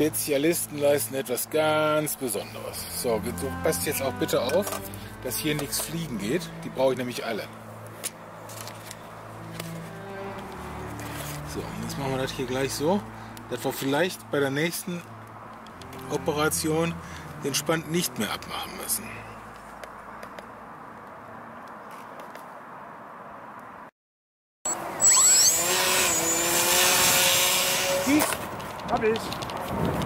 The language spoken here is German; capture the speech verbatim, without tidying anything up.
Spezialisten leisten etwas ganz Besonderes. So, du passt jetzt auch bitte auf, dass hier nichts fliegen geht. Die brauche ich nämlich alle. So, und jetzt machen wir das hier gleich so, dass wir vielleicht bei der nächsten Operation den Spand nicht mehr abmachen müssen. Hab ich.